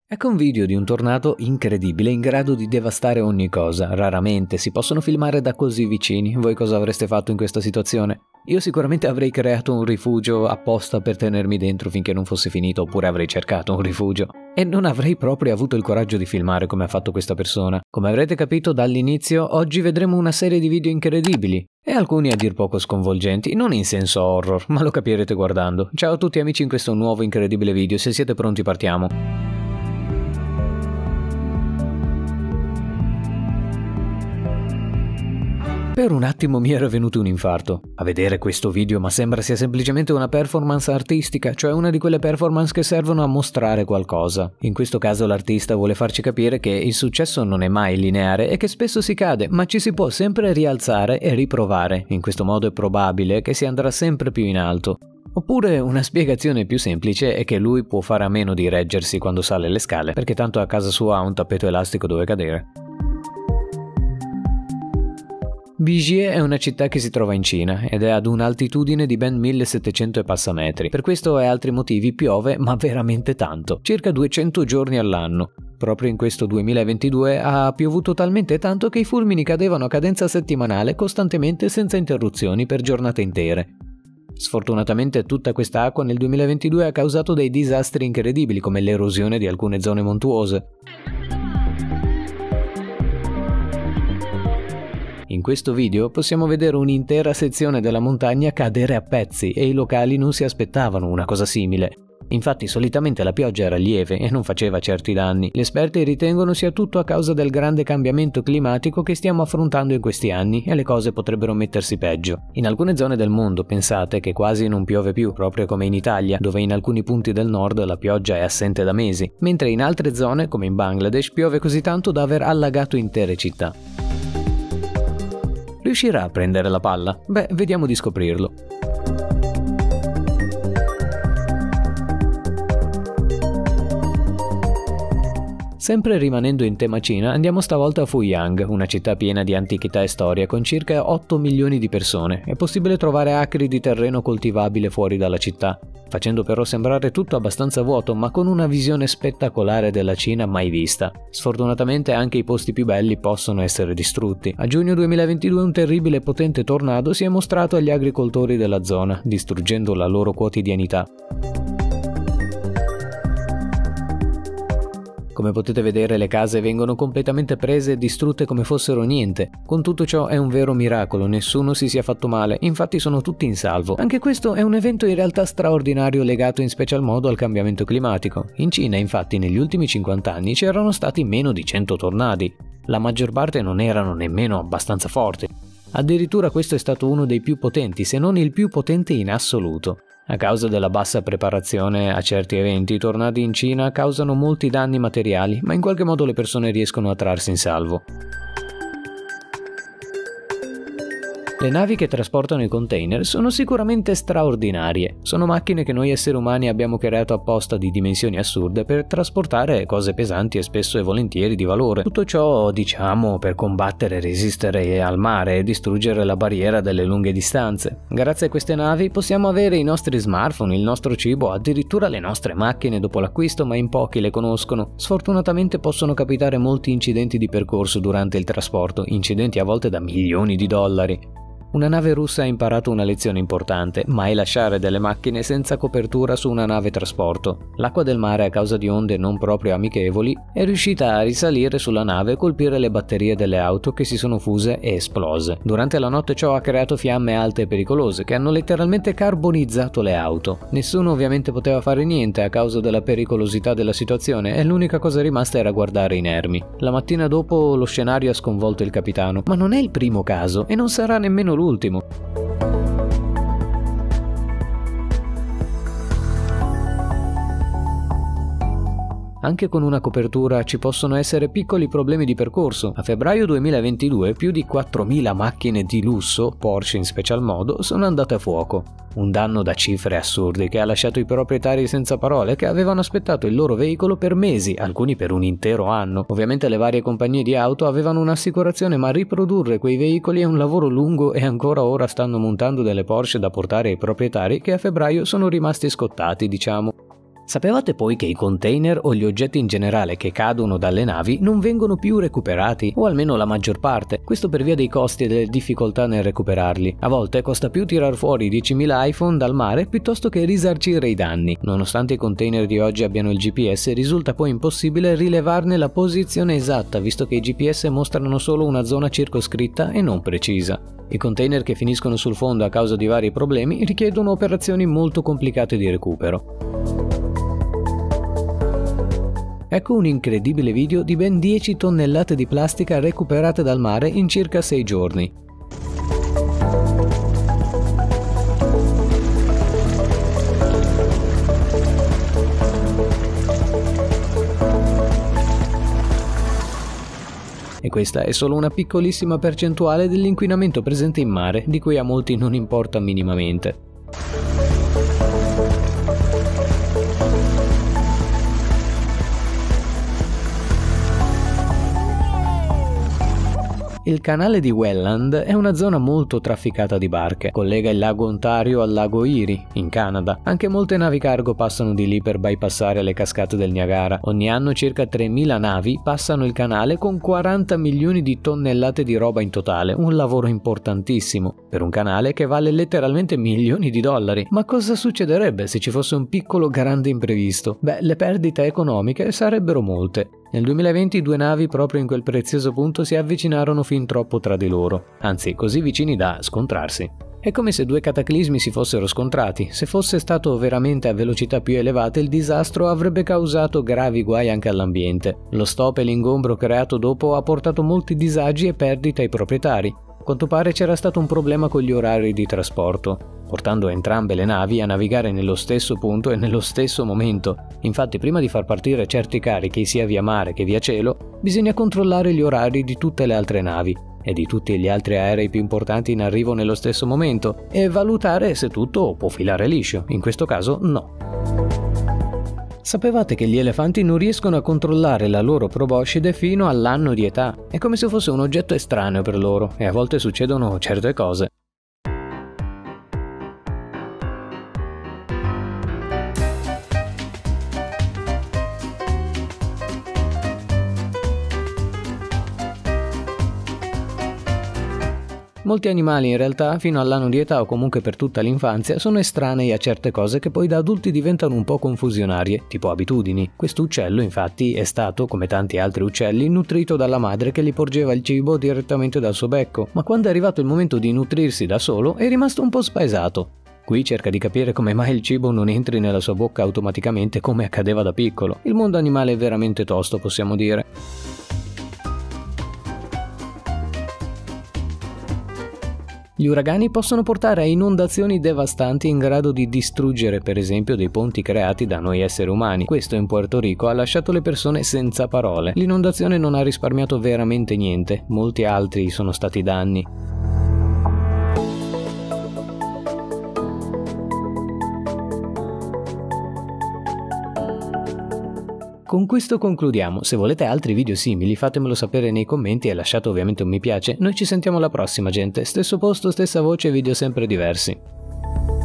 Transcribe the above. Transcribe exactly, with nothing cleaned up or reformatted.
Ecco un video di un tornado incredibile in grado di devastare ogni cosa. Raramente si possono filmare da così vicini. Voi cosa avreste fatto in questa situazione? Io sicuramente avrei creato un rifugio apposta per tenermi dentro finché non fosse finito, oppure avrei cercato un rifugio. E non avrei proprio avuto il coraggio di filmare come ha fatto questa persona. Come avrete capito dall'inizio, oggi vedremo una serie di video incredibili. E alcuni a dir poco sconvolgenti, non in senso horror, ma lo capirete guardando. Ciao a tutti amici in questo nuovo incredibile video, se siete pronti partiamo. Per un attimo mi era venuto un infarto a vedere questo video, ma sembra sia semplicemente una performance artistica, cioè una di quelle performance che servono a mostrare qualcosa. In questo caso l'artista vuole farci capire che il successo non è mai lineare e che spesso si cade, ma ci si può sempre rialzare e riprovare. In questo modo è probabile che si andrà sempre più in alto. Oppure una spiegazione più semplice è che lui può fare a meno di reggersi quando sale le scale, perché tanto a casa sua ha un tappeto elastico dove cadere. Bijie è una città che si trova in Cina ed è ad un'altitudine di ben millesettecento e passa metri. Per questo e altri motivi piove, ma veramente tanto, circa duecento giorni all'anno. Proprio in questo duemilaventidue ha piovuto talmente tanto che i fulmini cadevano a cadenza settimanale costantemente senza interruzioni per giornate intere. Sfortunatamente tutta questa acqua nel duemilaventidue ha causato dei disastri incredibili come l'erosione di alcune zone montuose. In questo video possiamo vedere un'intera sezione della montagna cadere a pezzi e i locali non si aspettavano una cosa simile. Infatti solitamente la pioggia era lieve e non faceva certi danni. Gli esperti ritengono sia tutto a causa del grande cambiamento climatico che stiamo affrontando in questi anni e le cose potrebbero mettersi peggio. In alcune zone del mondo pensate che quasi non piove più, proprio come in Italia, dove in alcuni punti del nord la pioggia è assente da mesi, mentre in altre zone, come in Bangladesh, piove così tanto da aver allagato intere città. Riuscirà a prendere la palla? Beh, vediamo di scoprirlo. Sempre rimanendo in tema Cina, andiamo stavolta a Fuyang, una città piena di antichità e storia con circa otto milioni di persone. È possibile trovare acri di terreno coltivabile fuori dalla città, facendo però sembrare tutto abbastanza vuoto, ma con una visione spettacolare della Cina mai vista. Sfortunatamente anche i posti più belli possono essere distrutti. A giugno duemilaventidue un terribile e potente tornado si è mostrato agli agricoltori della zona, distruggendo la loro quotidianità. Come potete vedere, le case vengono completamente prese e distrutte come fossero niente. Con tutto ciò è un vero miracolo, nessuno si sia fatto male, infatti sono tutti in salvo. Anche questo è un evento in realtà straordinario legato in special modo al cambiamento climatico. In Cina, infatti, negli ultimi cinquanta anni c'erano stati meno di cento tornadi. La maggior parte non erano nemmeno abbastanza forti. Addirittura questo è stato uno dei più potenti, se non il più potente in assoluto. A causa della bassa preparazione a certi eventi, i tornadi in Cina causano molti danni materiali, ma in qualche modo le persone riescono a trarsi in salvo. Le navi che trasportano i container sono sicuramente straordinarie. Sono macchine che noi esseri umani abbiamo creato apposta di dimensioni assurde per trasportare cose pesanti e spesso e volentieri di valore. Tutto ciò, diciamo, per combattere e resistere al mare e distruggere la barriera delle lunghe distanze. Grazie a queste navi possiamo avere i nostri smartphone, il nostro cibo, addirittura le nostre macchine dopo l'acquisto, ma in pochi le conoscono. Sfortunatamente possono capitare molti incidenti di percorso durante il trasporto, incidenti a volte da milioni di dollari. Una nave russa ha imparato una lezione importante: mai lasciare delle macchine senza copertura su una nave trasporto. L'acqua del mare, a causa di onde non proprio amichevoli, è riuscita a risalire sulla nave e colpire le batterie delle auto che si sono fuse e esplose. Durante la notte ciò ha creato fiamme alte e pericolose che hanno letteralmente carbonizzato le auto. Nessuno ovviamente poteva fare niente a causa della pericolosità della situazione e l'unica cosa rimasta era guardare inermi. La mattina dopo lo scenario ha sconvolto il capitano, ma non è il primo caso e non sarà nemmeno l'ultimo. Anche con una copertura ci possono essere piccoli problemi di percorso. A febbraio duemilaventidue più di quattromila macchine di lusso, Porsche in special modo, sono andate a fuoco. Un danno da cifre assurde che ha lasciato i proprietari senza parole, che avevano aspettato il loro veicolo per mesi, alcuni per un intero anno. Ovviamente le varie compagnie di auto avevano un'assicurazione, ma riprodurre quei veicoli è un lavoro lungo e ancora ora stanno montando delle Porsche da portare ai proprietari che a febbraio sono rimasti scottati, diciamo. Sapevate poi che i container o gli oggetti in generale che cadono dalle navi non vengono più recuperati, o almeno la maggior parte, questo per via dei costi e delle difficoltà nel recuperarli. A volte costa più tirar fuori diecimila iPhone dal mare piuttosto che risarcire i danni. Nonostante i container di oggi abbiano il G P S, risulta poi impossibile rilevarne la posizione esatta, visto che i G P S mostrano solo una zona circoscritta e non precisa. I container che finiscono sul fondo a causa di vari problemi richiedono operazioni molto complicate di recupero. Ecco un incredibile video di ben dieci tonnellate di plastica recuperate dal mare in circa sei giorni. E questa è solo una piccolissima percentuale dell'inquinamento presente in mare, di cui a molti non importa minimamente. Il canale di Welland è una zona molto trafficata di barche, collega il lago Ontario al lago Erie, in Canada. Anche molte navi cargo passano di lì per bypassare le cascate del Niagara. Ogni anno circa tremila navi passano il canale con quaranta milioni di tonnellate di roba in totale, un lavoro importantissimo, per un canale che vale letteralmente milioni di dollari. Ma cosa succederebbe se ci fosse un piccolo grande imprevisto? Beh, le perdite economiche sarebbero molte. Nel duemilaventi due navi proprio in quel prezioso punto si avvicinarono fin troppo tra di loro, anzi così vicini da scontrarsi. È come se due cataclismi si fossero scontrati. Se fosse stato veramente a velocità più elevate, il disastro avrebbe causato gravi guai anche all'ambiente. Lo stop e l'ingombro creato dopo ha portato molti disagi e perdite ai proprietari. A quanto pare c'era stato un problema con gli orari di trasporto, portando entrambe le navi a navigare nello stesso punto e nello stesso momento. Infatti, prima di far partire certi carichi sia via mare che via cielo, bisogna controllare gli orari di tutte le altre navi e di tutti gli altri aerei più importanti in arrivo nello stesso momento e valutare se tutto può filare liscio. In questo caso no. Sapevate che gli elefanti non riescono a controllare la loro proboscide fino all'anno di età? È come se fosse un oggetto estraneo per loro e a volte succedono certe cose. Molti animali in realtà fino all'anno di età o comunque per tutta l'infanzia sono estranei a certe cose che poi da adulti diventano un po' confusionarie, tipo abitudini. Questo uccello infatti è stato, come tanti altri uccelli, nutrito dalla madre che gli porgeva il cibo direttamente dal suo becco, ma quando è arrivato il momento di nutrirsi da solo è rimasto un po' spaesato. Qui cerca di capire come mai il cibo non entri nella sua bocca automaticamente come accadeva da piccolo. Il mondo animale è veramente tosto, possiamo dire. Gli uragani possono portare a inondazioni devastanti in grado di distruggere per esempio dei ponti creati da noi esseri umani. Questo in Puerto Rico ha lasciato le persone senza parole. L'inondazione non ha risparmiato veramente niente, molti altri sono stati danni. Con questo concludiamo. Se volete altri video simili fatemelo sapere nei commenti e lasciate ovviamente un mi piace. Noi ci sentiamo alla prossima, gente. Stesso posto, stessa voce, video sempre diversi.